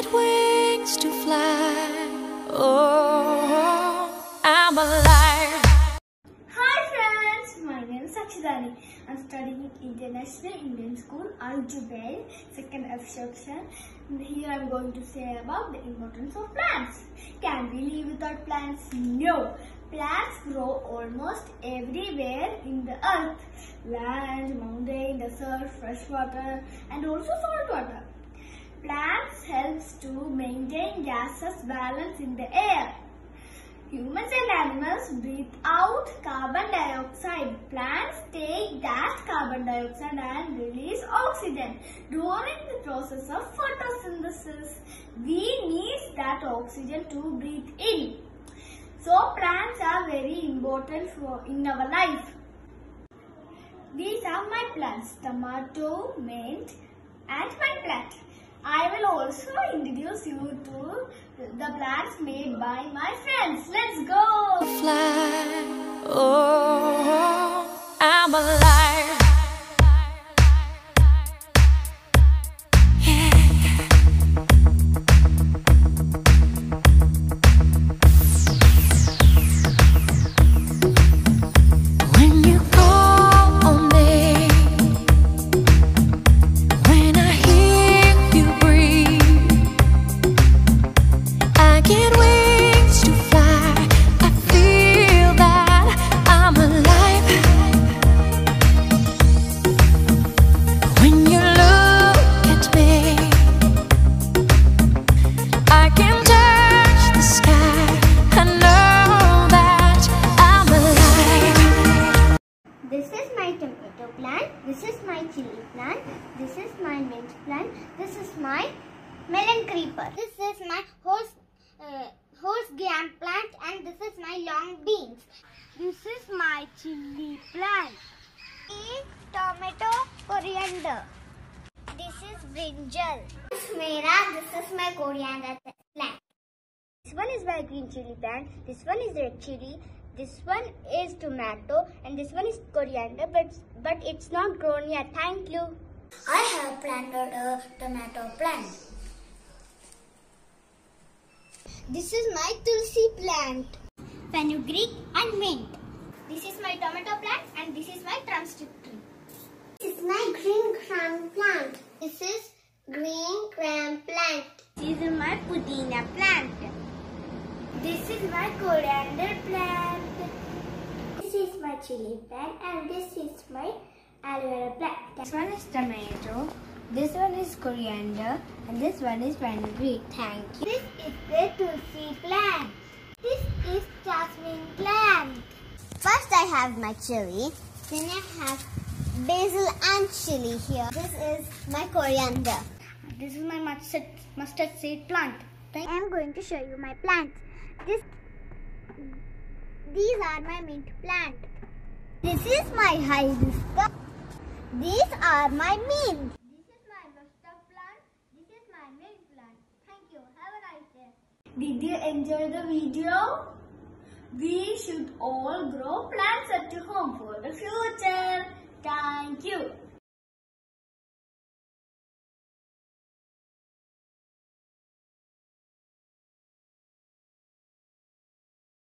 get wings to fly. Oh, I'm alive. Hi friends, my name is Sakshidani. I'm studying at International Indian School, Al-Jubail, second F section. Here I'm going to say about the importance of plants. Can we live without plants? No. Plants grow almost everywhere in the earth. Land, mountain, desert, fresh water and also salt water. Plants helps to maintain gases balance in the air. Humans and animals breathe out carbon dioxide. Plants take that carbon dioxide and release oxygen. During the process of photosynthesis, we need that oxygen to breathe in. So plants are very important in our life. These are my plants, tomato, mint and my plant. I will also introduce you to the plants made by my friends. Let's go! Fly. Oh, I'm alive. When you call on me, when I hear you breathe, I get wings to fly. I feel that I'm alive. When you look at me, I can touch the sky. I know that I'm alive. This is my tomato plant, this is my chili plant, this is my mint plant, this is my melon creeper, this is my horse gram plant and this is my long beans. This is my chili plant. This is tomato coriander. This is brinjal. This is this is my coriander plant. This one is my green chili plant, this one is red chili, this one is tomato and this one is coriander but it's not grown yet. Thank you. I have planted a tomato plant. This is my tulsi plant, fenugreek and mint. This is my tomato plant and this is my drumstick tree. This is my green gram plant. This is green gram plant. This is my pudina plant. This is my coriander plant. This is my chili plant and this is my aloe vera plant. This one is tomato, this one is coriander and this one is fenugreek. Thank you. This is the tulsi plant. This is jasmine plant. First I have my chili, then I have basil and chili here. This is my coriander. This is my mustard seed plant. I am going to show you my plants. These are my mint plant. This is my hibiscus. These are my mint. This is my mustard plant. This is my mint plant. Thank you. Have a nice day. Did you enjoy the video? We should all grow plants at home for the future. Thank you.